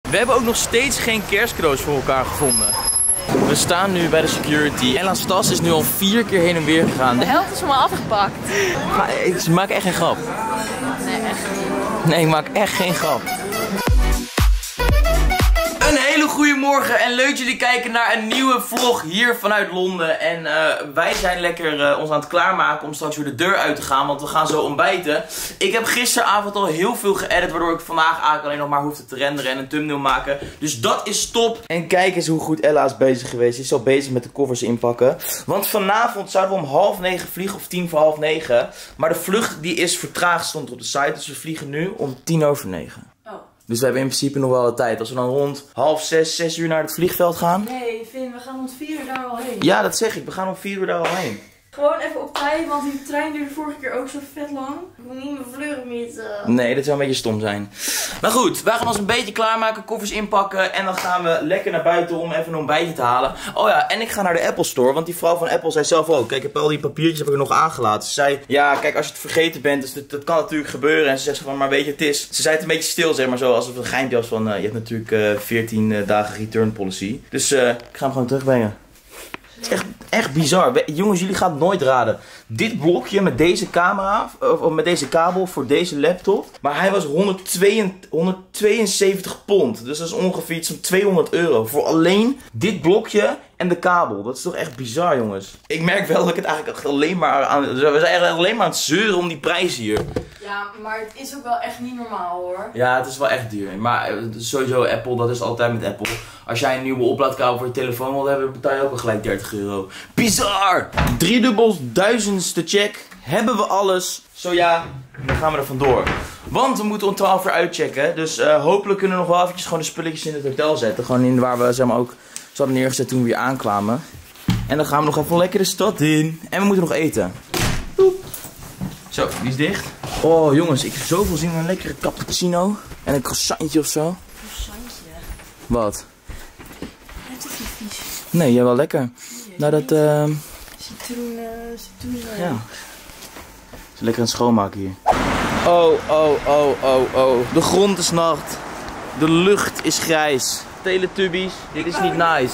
We hebben ook nog steeds geen kerstcadeaus voor elkaar gevonden. We staan nu bij de security. Ella's tas is nu al 4 keer heen en weer gegaan. De helft is van me afgepakt. Maar ik maak echt geen grap. Nee, echt niet. Nee, ik maak echt geen grap. Een hele goede morgen en leuk dat jullie kijken naar een nieuwe vlog hier vanuit Londen. En wij zijn lekker ons aan het klaarmaken om straks weer de deur uit te gaan, want we gaan zo ontbijten. Ik heb gisteravond al heel veel geëdit, waardoor ik vandaag eigenlijk alleen nog maar hoefde te renderen en een thumbnail maken. Dus dat is top. En kijk eens hoe goed Ella is bezig geweest. Ze is al bezig met de koffers inpakken. Want vanavond zouden we om 8:30 vliegen of 8:45. Maar de vlucht die is vertraagd, stond op de site. Dus we vliegen nu om 9:10. Dus we hebben in principe nog wel de tijd. Als we dan rond 5:30, 6 uur naar het vliegveld gaan. Nee, Finn, we gaan om 4 uur daar al heen. Ja, dat zeg ik. We gaan om 4 uur daar al heen. Gewoon even op tijd, want die trein duurde vorige keer ook zo vet lang. Ik wil niet mijn vleuren missen. Nee, dat zou een beetje stom zijn. Maar goed, wij gaan ons een beetje klaarmaken, koffers inpakken. En dan gaan we lekker naar buiten om even een ontbijtje te halen. Oh ja, en ik ga naar de Apple Store. Want die vrouw van Apple zei zelf ook. Kijk, ik heb al die papiertjes heb ik er nog aangelaten. Ze zei, ja, kijk, als je het vergeten bent, dus dat kan natuurlijk gebeuren. En ze zegt van, maar weet je, het is. Ze zei het een beetje stil, zeg maar zo. Alsof het een geintje was van, je hebt natuurlijk 14 dagen return policy. Dus ik ga hem gewoon terugbrengen. Het is echt bizar. Jongens, jullie gaan het nooit raden. Dit blokje met deze camera, of met deze kabel voor deze laptop. Maar hij was 172 pond. Dus dat is ongeveer iets van 200 euro. Voor alleen dit blokje en de kabel. Dat is toch echt bizar, jongens. Ik merk wel dat ik het eigenlijk echt alleen maar aan... We zijn eigenlijk alleen maar aan het zeuren om die prijs hier. Ja, maar het is ook wel echt niet normaal, hoor. Ja, het is wel echt duur. Maar sowieso Apple, dat is altijd met Apple. Als jij een nieuwe oplaadkabel voor je telefoon wilt hebben, betaal je ook al gelijk 30 euro. Bizar! 3.000ste check. Hebben we alles? Zo ja, dan gaan we er vandoor. Want we moeten om 12 uur uitchecken. Dus hopelijk kunnen we nog wel eventjes gewoon de spulletjes in het hotel zetten. Gewoon in waar we zeg maar ook ze hadden neergezet toen we weer aankwamen. En dan gaan we nog even lekker de stad in. En we moeten nog eten. Oep. Zo, die is dicht. Oh jongens, ik heb zoveel zin in een lekkere cappuccino. En een croissantje of zo. Croissantje? Wat? Het is niet vies. Nee, jij wel lekker. Nou dat Citroen. ja. Is lekker aan het schoonmaken hier. Oh. De grond is nat. De lucht is grijs. Teletubbies, dit is niet nice.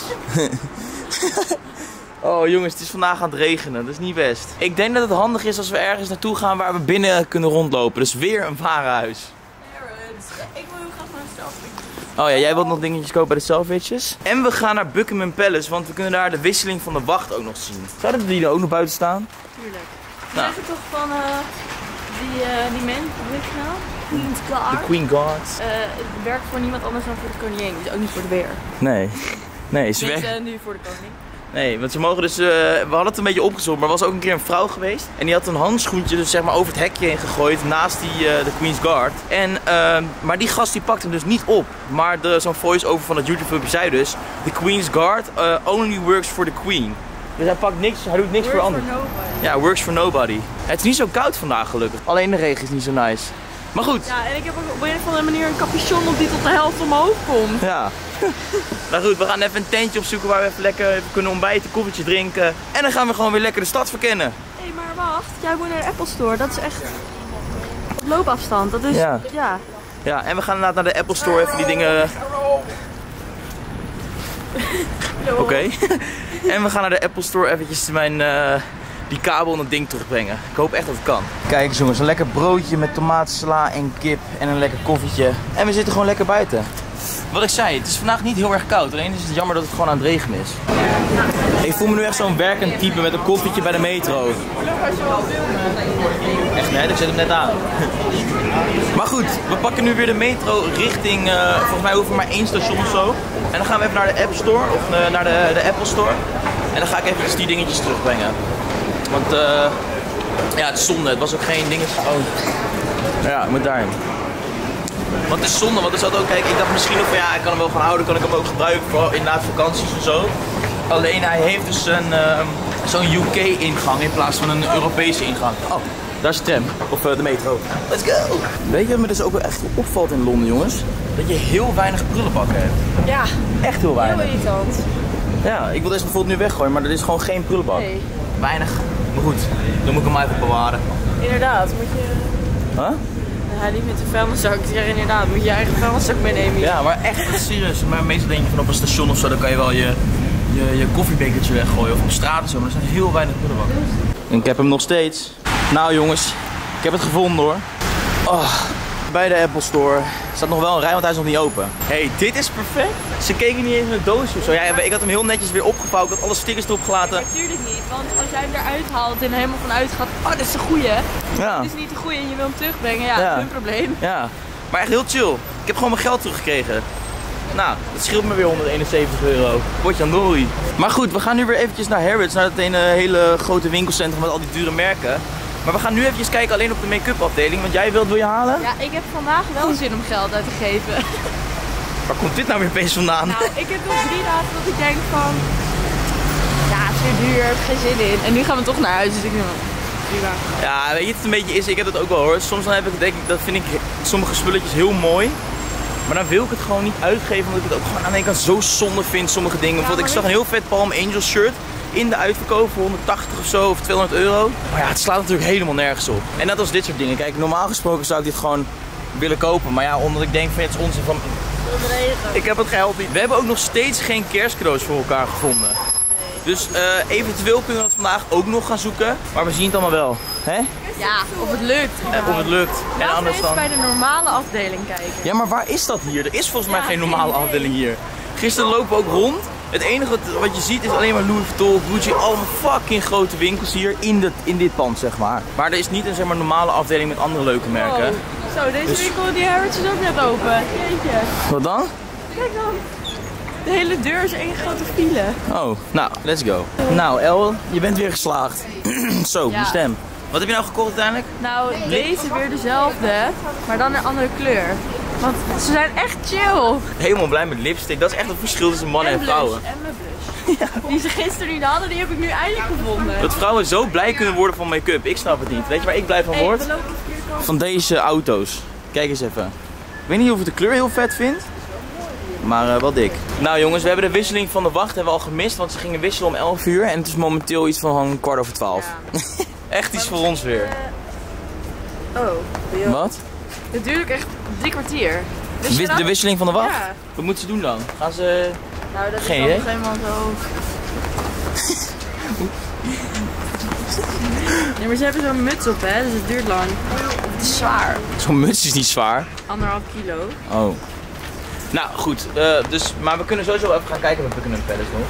Oh jongens, het is vandaag aan het regenen. Dat is niet best. Ik denk dat het handig is als we ergens naartoe gaan waar we binnen kunnen rondlopen. Dus weer een warenhuis. Ik wil heel graag naar een selfie. Oh ja, jij wilt nog dingetjes kopen bij de Selfridges. En we gaan naar Buckingham Palace, want we kunnen daar de wisseling van de wacht ook nog zien. Zouden die er ook nog buiten staan? Tuurlijk. Nou. Zeg het toch van die man, hoe heet het nou? Queen's Guard. De Queen Guard. Het werkt voor niemand anders dan voor de koningin. Dus ook niet voor de weer. Nee, ze werkt. Tenminste, nu voor de koning. Nee, want ze mogen dus, we hadden het een beetje opgezocht, maar er was ook een keer een vrouw geweest. En die had een handschoentje dus zeg maar over het hekje heen gegooid naast de Queen's Guard. En, maar die gast die pakte hem dus niet op. Maar zo'n voice-over van het YouTube-filmpje zei dus, the Queen's Guard only works for the Queen. Dus hij doet niks voor anderen. Ja, works for nobody. Het is niet zo koud vandaag gelukkig. Alleen de regen is niet zo nice. Maar goed. Ja, en ik heb ook op een of andere manier een capuchon op die tot de helft omhoog komt. Ja. Nou goed, we gaan even een tentje opzoeken waar we even lekker even kunnen ontbijten, koffietje drinken. En dan gaan we gewoon weer lekker de stad verkennen. Hé, maar wacht. Jij moet naar de Apple Store. Dat is echt op loopafstand. Dat is, Ja. Ja, en we gaan inderdaad naar de Apple Store even die dingen... Oké. En we gaan naar de Apple Store eventjes die kabel en dat ding terugbrengen. Ik hoop echt dat het kan. Kijk eens jongens, een lekker broodje met tomaatsla en kip en een lekker koffietje. En we zitten gewoon lekker buiten. Wat ik zei, het is vandaag niet heel erg koud. Alleen is het jammer dat het gewoon aan het regenen is. Ik voel me nu echt zo'n werkend type met een koffietje bij de metro. Echt net, ik zet hem net aan. Maar goed, we pakken nu weer de metro richting, volgens mij hoeven we maar 1 station of zo. En dan gaan we even naar de App Store, of naar de Apple Store. En dan ga ik even die dingetjes terugbrengen. Want ja, het is zonde, het was ook geen dingetje. Oh. Ja, ik moet daarheen. Want het is zonde, want er zat ook, kijk, ik dacht misschien nog van ja, ik kan hem wel gaan houden, kan ik hem ook gebruiken, vooral inderdaad vakanties en zo. Alleen hij heeft dus zo'n UK-ingang in plaats van een Europese ingang. Oh, daar is de tram, of de metro. Let's go! Weet je wat me dus ook wel echt opvalt in Londen, jongens? Dat je heel weinig prullenbakken hebt. Ja. Echt heel weinig. Heel irritant. Ja, ik wil deze bijvoorbeeld nu weggooien, maar er is gewoon geen prullenbak. Nee. Weinig. Maar goed, dan moet ik hem even bewaren. Inderdaad, moet je... Huh? Hij liep met de vuilniszak. Ik zeg inderdaad, moet je eigen vuilniszak meenemen. Ja, maar echt serieus. Maar meestal denk je van op een station of zo, dan kan je wel je koffiebekertje weggooien. Of op straat of zo, maar er zijn heel weinig prullenbakken. En ik heb hem nog steeds. Nou jongens, ik heb het gevonden hoor. Oh, bij de Apple Store. Er staat nog wel een rij, want hij is nog niet open. Hey, dit is perfect. Ze keken niet eens in het doosje of zo. Ja, ik had hem heel netjes weer opgevouwd. Ik had alle stickers erop gelaten. Natuurlijk niet, want als jij hem eruit haalt en er helemaal van uitgaat, oh, dit is een goeie. Ja. Dit is niet de goeie en je wil hem terugbrengen, ja, dat is hun probleem. Ja, maar echt heel chill. Ik heb gewoon mijn geld teruggekregen. Nou, dat scheelt me weer 171 euro. Potjandori. Maar goed, we gaan nu weer eventjes naar Harrods, naar dat ene hele grote winkelcentrum met al die dure merken. Maar we gaan nu eventjes kijken alleen op de make-up afdeling, want jij wil je halen? Ja, ik heb vandaag wel zin om geld uit te geven. Waar komt dit nou weer opeens vandaan? Nou, ik heb nog 3 dagen dat ik denk van, ja, het is weer duur, ik heb geen zin in. En nu gaan we toch naar huis, dus ik denk, prima. Ja, weet je, het een beetje is, ik heb dat ook wel hoor. Soms dan heb ik, denk ik, dat vind ik sommige spulletjes heel mooi. Maar dan wil ik het gewoon niet uitgeven, omdat ik het ook gewoon aan de ene kant zo zonde vind, sommige dingen. Bijvoorbeeld, ik zag een heel vet Palm Angels shirt in de uitverkoop voor 180 of zo, of 200 euro. Maar ja, het slaat natuurlijk helemaal nergens op. En net als dit soort dingen. Kijk, normaal gesproken zou ik dit gewoon willen kopen. Maar ja, omdat ik denk van, het is onzin van, ik heb het geld niet. We hebben ook nog steeds geen kerstcadeaus voor elkaar gevonden. Dus eventueel kunnen we dat vandaag ook nog gaan zoeken. Maar we zien het allemaal wel. Hè? Ja, of het lukt. Of het lukt. En Laten we anders eens dan... bij de normale afdeling kijken. Ja, maar waar is dat hier? Er is volgens mij Ja, geen normale geen idee. afdeling hier. Gisteren lopen we ook rond. Het enige wat je ziet is alleen maar Louis Vuitton, Gucci, allemaal fucking grote winkels hier in dit pand, zeg maar. Maar er is niet een zeg maar, normale afdeling met andere leuke merken. Wow. Zo, deze Dus- winkel die Harrods is ook net open. Jeetje. Wat dan? Kijk dan. De hele deur is één grote file. Oh, nou, let's go. Nou, El, je bent weer geslaagd. Zo, Ja. die stem. Wat heb je nou gekocht uiteindelijk? Nou, deze weer dezelfde, maar dan een andere kleur. Want ze zijn echt chill. Helemaal blij met lipstick. Dat is echt het verschil tussen mannen en blush. vrouwen. En mijn blush. Die ze gisteren niet hadden, die heb ik nu eindelijk gevonden. Dat vrouwen zo blij kunnen worden van make-up. Ik snap het niet. Weet je waar ik blij van Hey, word? we lopen de verkeerde kant. Van deze auto's. Kijk eens even. Ik weet niet of ik de kleur heel vet vind. Maar wel dik. Nou jongens, we hebben de wisseling van de wacht hebben we al gemist. Want ze gingen wisselen om 11 uur. En het is momenteel iets van 12:15. Ja. Echt iets voor ons weer. Oh, joh. Wat? Het duurt ook echt 3 kwartier. Wist je dat? De wisseling van de wacht? Ja. Wat moeten ze doen dan? Gaan ze... Nou, dat is Geen dan idee. nog helemaal zo. Nee, maar ze hebben zo'n muts op, hè, dus het duurt lang. Het is zwaar. Zo'n muts is niet zwaar. 1,5 kilo. Oh. Nou goed, dus, maar we kunnen sowieso even gaan kijken wat we kunnen verder nog.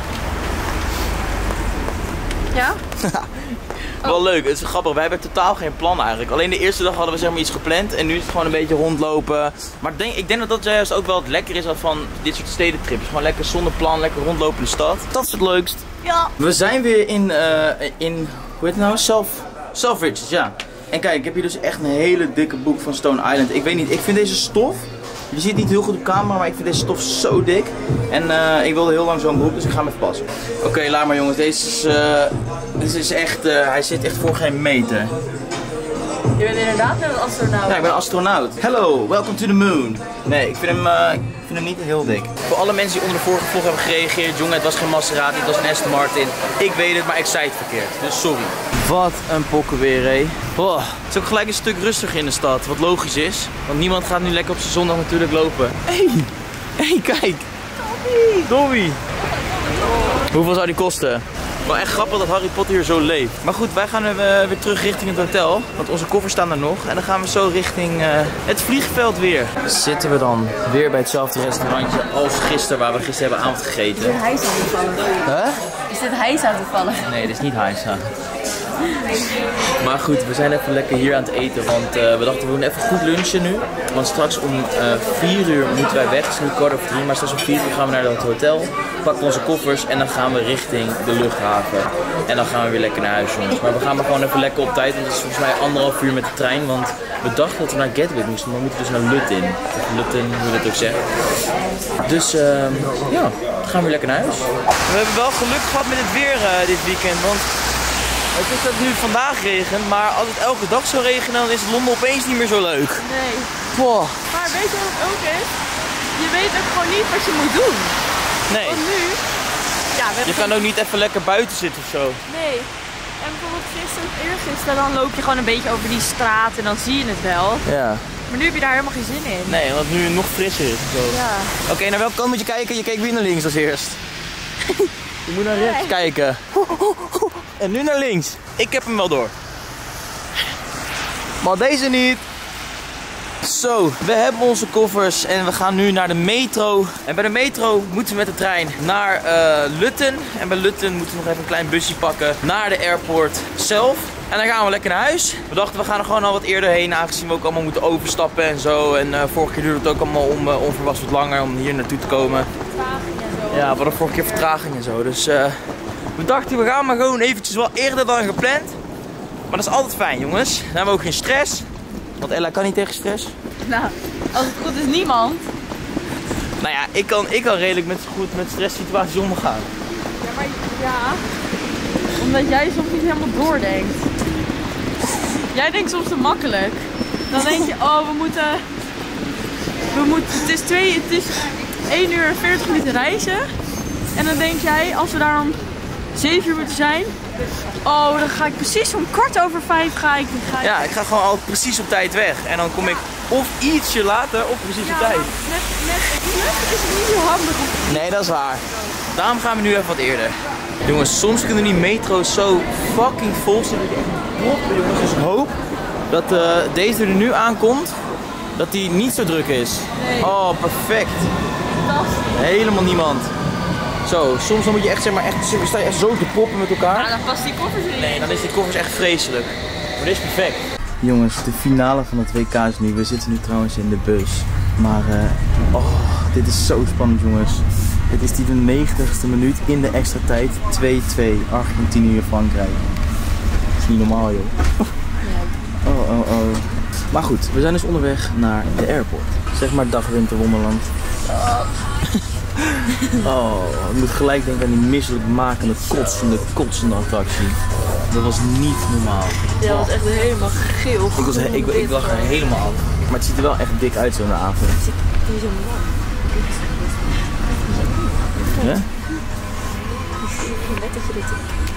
Ja? Wel leuk, het is grappig. Wij hebben totaal geen plan eigenlijk. Alleen de eerste dag hadden we zeg maar iets gepland en nu is het gewoon een beetje rondlopen. Maar ik denk dat dat juist ook wel het lekker is van dit soort stedentrips. Gewoon lekker zonder plan, lekker rondlopen in de stad. Dat is het leukst. Ja. We zijn weer in hoe heet het nou? Selfridges, ja. En kijk, ik heb hier dus echt een hele dikke boek van Stone Island. Ik weet niet, ik vind deze stof, je ziet het niet heel goed op camera, maar ik vind deze stof zo dik. En ik wilde heel lang zo'n broek, dus ik ga hem even passen. Oké, laat maar jongens, deze is echt, hij zit echt voor geen meter. Je bent inderdaad net een astronaut. Ja, ik ben een astronaut. Hello, welcome to the moon. Nee, ik vind hem niet heel dik. Voor alle mensen die onder de vorige vlog hebben gereageerd, jongen, het was geen Maserati, het was een Aston Martin. Ik weet het, maar ik zei het verkeerd, dus sorry. Wat een pokken weer, hé. Oh, het is ook gelijk een stuk rustiger in de stad, wat logisch is. Want niemand gaat nu lekker op zijn zondag natuurlijk lopen. Hé, kijk. Dobby. Hoeveel zou die kosten? Wel echt grappig dat Harry Potter hier zo leeft. Maar goed, wij gaan weer terug richting het hotel. Want onze koffers staan er nog. En dan gaan we zo richting het vliegveld weer. Zitten we dan weer bij hetzelfde restaurantje als gisteren, waar we gisteren hebben avond gegeten. Is dit Heisa toevallig? Huh? Is dit Heisa toevallig? Nee, dit is niet Heisa. Maar goed, we zijn even lekker hier aan het eten, want we dachten we doen even goed lunchen nu. Want straks om 4 uur moeten wij weg, het is nu 2:15, maar straks om 4 uur gaan we naar het hotel. Pakken onze koffers en dan gaan we richting de luchthaven. En dan gaan we weer lekker naar huis, jongens. Maar we gaan maar gewoon even lekker op tijd, want het is volgens mij 1,5 uur met de trein. Want we dachten dat we naar Gatwick moesten, maar we moeten dus naar Luton. Of Luton, hoe je dat ook zegt. Dus ja, dan gaan we weer lekker naar huis. We hebben wel geluk gehad met het weer dit weekend, want... Het is dat het nu vandaag regent, maar als het elke dag zou regenen, dan is Londen opeens niet meer zo leuk. Nee. Wow. Maar weet je wat het ook is? Je weet ook gewoon niet wat je moet doen. Nee, Want nu... Ja, we je hebben kan ook niet even lekker buiten zitten of zo. Nee. En bijvoorbeeld eergisteren, dan loop je gewoon een beetje over die straat en dan zie je het wel. Ja. Maar nu heb je daar helemaal geen zin in. Nee, omdat het nu nog frisser is. Zo. Ja. Oké, naar welke kant moet je kijken? Je keek weer naar links als eerst. Je moet naar rechts kijken. En nu naar links. Ik heb hem wel door. Maar deze niet. Zo, we hebben onze koffers en we gaan nu naar de metro. En bij de metro moeten we met de trein naar Lutten. En bij Lutten moeten we nog even een klein busje pakken naar de airport zelf. En dan gaan we lekker naar huis. We dachten we gaan er gewoon al wat eerder heen, aangezien we ook allemaal moeten overstappen en zo. En vorige keer duurde het ook allemaal onverwachts wat langer om hier naartoe te komen. Vertraging en zo. Ja, we hadden vorige keer vertraging en zo. Dus we dachten we gaan maar gewoon eventjes wel eerder dan gepland. Maar dat is altijd fijn, jongens. Dan hebben we ook geen stress. Want Ella kan niet tegen stress. Nou, als het goed is niemand. Nou ja, ik kan redelijk goed met stresssituaties omgaan. Ja, maar ja. Omdat jij soms niet helemaal doordenkt. Jij denkt soms te makkelijk. Dan denk je, oh we moeten het is 1 uur en 40 minuten reizen. En dan denk jij, als we daar dan 7 uur moeten zijn. Oh, dan ga ik precies om 5:15 ga ik. Ja, ik ga gewoon al precies op tijd weg. En dan kom ik of ietsje later of precies op tijd. Net is het niet zo handig. Nee, dat is waar. Daarom gaan we nu even wat eerder. Jongens, soms kunnen die metro's zo fucking vol zijn dat je echt proppen, jongens. Dus ik hoop dat deze er nu aankomt, dat die niet zo druk is. Nee. Oh, perfect. Fantastisch. Helemaal niemand. Zo, soms dan moet je echt, zeg maar, sta je echt zo te proppen met elkaar. Ja, dan past die koffers niet. Nee, dan is die koffers echt vreselijk. Maar dit is perfect. Jongens, de finale van het WK is nu. We zitten nu trouwens in de bus. Maar, dit is zo spannend, jongens. Dit is die de 90ste minuut in de extra tijd. 2-2, Argentinië-Frankrijk. Dat is niet normaal, joh. Oh. Maar goed, we zijn dus onderweg naar de airport. Zeg maar dag winterwonderland. Oh, ik moet gelijk denken aan die misselijkmakende, kotsende attractie. Dat was niet normaal. Ja, dat was echt helemaal geel. Ik lag er helemaal af. Maar het ziet er wel echt dik uit zo'n avond. Die is een man. Ja? Net dat je dit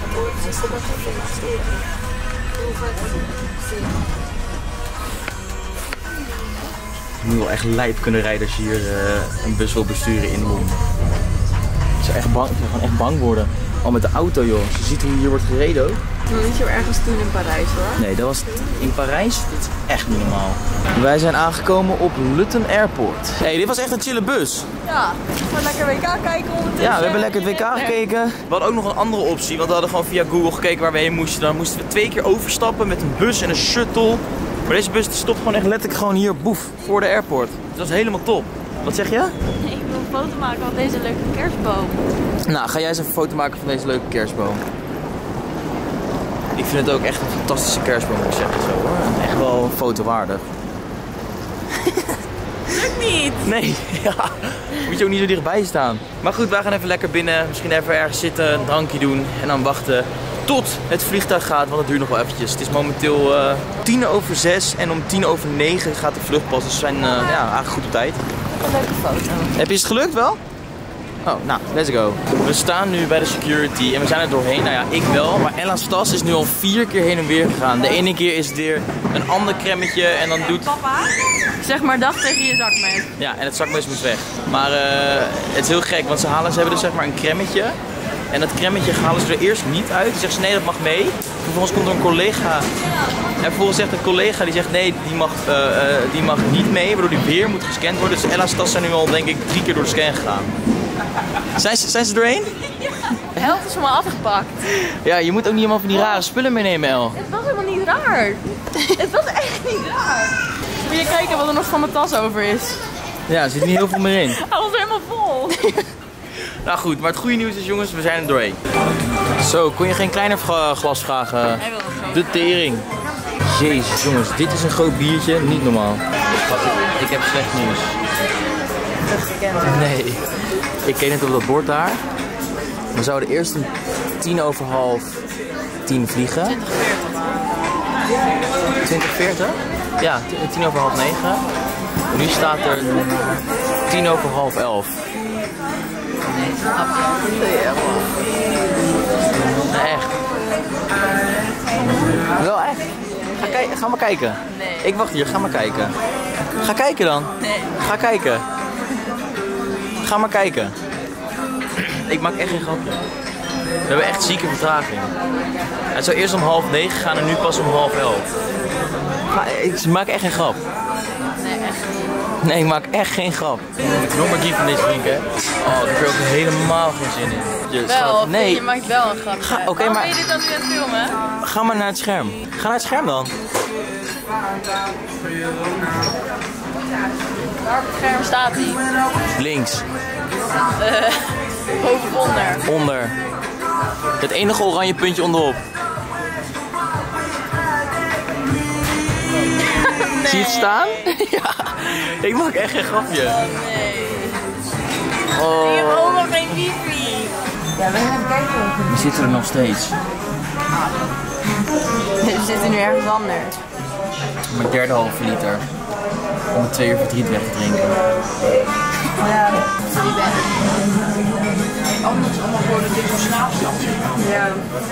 Je moet wel echt lijp kunnen rijden als je hier een bus wil besturen in Londen. Ik zou gewoon echt bang worden. Al met de auto, joh. Als je ziet hoe hier wordt gereden ook. Toen niet zo ergens toen in Parijs, hoor. Nee, dat was in Parijs. Dat is echt niet normaal. Wij zijn aangekomen op Luton Airport. Hey, dit was echt een chille bus. Ja, gewoon lekker WK kijken ondertussen. Ja, we hebben lekker het WK gekeken. We hadden ook nog een andere optie, want we hadden gewoon via Google gekeken waar we heen moesten. Dan moesten we 2 keer overstappen met een bus en een shuttle. Maar deze bus stopt gewoon echt letterlijk gewoon hier, boef, voor de airport. Dus dat is helemaal top. Wat zeg je? Ik wil een foto maken van deze leuke kerstboom. Nou, ga jij eens even een foto maken van deze leuke kerstboom. Ik vind het ook echt een fantastische kerstboom, moet ik zeggen zo, hoor. Echt wel fotowaardig. Lukt niet! Nee, ja. Moet je ook niet zo dichtbij staan. Maar goed, wij gaan even lekker binnen. Misschien even ergens zitten, een drankje doen. En dan wachten tot het vliegtuig gaat, want het duurt nog wel eventjes. Het is momenteel 6:10 en om 9:10 gaat de vlucht pas. Dus we zijn eigenlijk goed op tijd. Een leuke foto. Heb je het gelukt wel? Oh, nou, let's go. We staan nu bij de security en we zijn er doorheen. Nou ja, ik wel, maar Ella's tas is nu al 4 keer heen en weer gegaan. De ene keer is het weer een ander cremmetje en dan doet... Papa, zeg maar dag tegen je zakmes. Ja, en het zakmes moet weg. Maar het is heel gek, want ze hebben dus zeg maar een cremmetje. En dat cremmetje halen ze er eerst niet uit. Dan zeggen ze nee, dat mag mee. Vervolgens komt er een collega. En vervolgens zegt een collega die zegt nee, die mag niet mee. Waardoor die weer moet gescand worden. Dus Ella's tas zijn nu al denk ik 3 keer door de scan gegaan. Zijn ze doorheen? Ja, de helft is van me afgepakt. Ja, je moet ook niet helemaal van die rare spullen meenemen, El. Het was helemaal niet raar. Het was echt niet raar. Moet je kijken wat er nog van mijn tas over is. Ja, er zit niet heel veel meer in. Hij was helemaal vol. Nou goed, maar het goede nieuws is jongens, we zijn er doorheen. Zo, kon je geen kleiner glas vragen? Hij wil een groot. De tering. Jezus jongens, dit is een groot biertje, niet normaal. Ik heb slecht nieuws. Dat gekend. Nee, ik keek net op dat bord daar. We zouden eerst om 10:50 vliegen. 20:40? Ja, 9:10. Nu staat er 10:11. Nee, echt. Wel echt? Ga maar kijken. Nee. Ik wacht hier, ga maar kijken. Ga kijken dan. Nee. Ga kijken. Ga maar kijken. Ik maak echt geen grapje. We hebben echt zieke vertraging. Het zou eerst om 8:30 gaan en nu pas om 10:30. Ik maak echt geen grap. Nee, echt niet. Nee, ik maak echt geen grap. Ik moet nog maar die van deze drinken. Oh, ik heb er ook helemaal geen zin in. Wel, nee. je maakt wel een grapje. Oké, maar... Waarom ben je dit dan nu aan het filmen? Ga maar naar het scherm. Ga naar het scherm dan. Waar op het scherm staat hij? Links. Boven of onder? Onder. Het enige oranje puntje onderop. Nee. Zie je het staan? Ja. Ik maak echt geen grapje. Nee. Oh. Ik heb ook nog geen wifi. We zitten er nog steeds. We zitten nu ergens anders. Mijn derde halve liter. Om het 2 uur verdriet weg te drinken. Ja, dat is niet best. Anders allemaal gewoon een dikke slaapstand. Ja.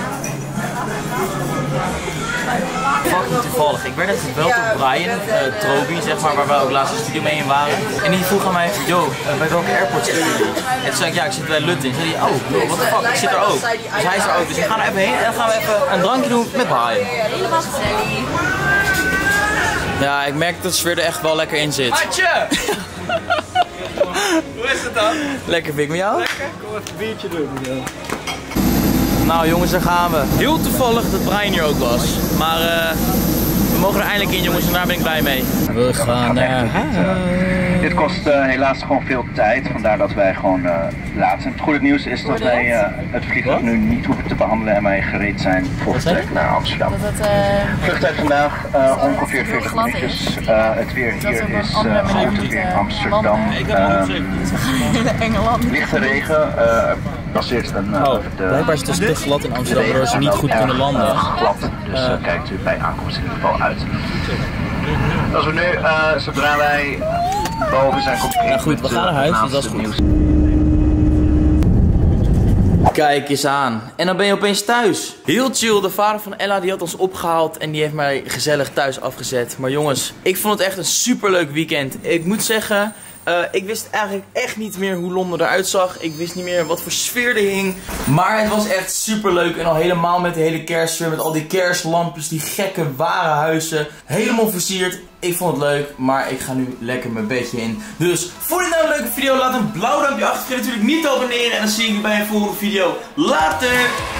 Fucking toevallig. Ik werd net gebeld door Brian, Trobi, zeg maar, waar we ook laatst een studio mee in waren. En die vroeg aan mij, yo, bij welke airport zitten jullie? En toen zei ik, ja, ik zit bij Lutting. Toen zei hij, oh, what the fuck, ik zit er ook. Dus hij is er ook. Dus we gaan er even heen en dan gaan we even een drankje doen met Brian. Helemaal gezellig. Ja, ik merk dat de sfeer er echt wel lekker in zit. Hartje! Hoe is het dan? Lekker, Pik, met jou? Lekker? Kom even een biertje doen. Ja. Nou jongens, daar gaan we. Heel toevallig dat Brian hier ook was. Maar we mogen er eindelijk in jongens en daar ben ik blij mee. We gaan naar huis. Dit kost helaas gewoon veel tijd, vandaar dat wij gewoon laten. Het goede nieuws is dat wij het vliegtuig nu niet hoeven te behandelen en wij gereed zijn voor vertrek naar Amsterdam. Vluchttijd vandaag ongeveer 40 minuutjes. Het weer hier is goed weer in Amsterdam. Lichte regen. Passeert blijkbaar is het dus te glad in Amsterdam, waardoor ze niet goed kunnen landen. Glad, dus kijkt u bij aankomst in ieder geval uit. Als we nu, zodra wij boven zijn, komt Ja goed, we gaan naar huis, dus dat is goed. Kijk eens aan. En dan ben je opeens thuis. Heel chill, de vader van Ella die had ons opgehaald en die heeft mij gezellig thuis afgezet. Maar jongens, ik vond het echt een superleuk weekend. Ik moet zeggen... ik wist eigenlijk echt niet meer hoe Londen eruit zag. Ik wist niet meer wat voor sfeer er hing. Maar het was echt super leuk. En al helemaal met de hele kerstsfeer. Met al die kerstlampjes, die gekke warenhuizen. Helemaal versierd. Ik vond het leuk. Maar ik ga nu lekker mijn bedje in. Dus vond je nou een leuke video? Laat een blauw duimpje achter. Vergeet natuurlijk niet te abonneren. En dan zie ik je bij een volgende video. Later!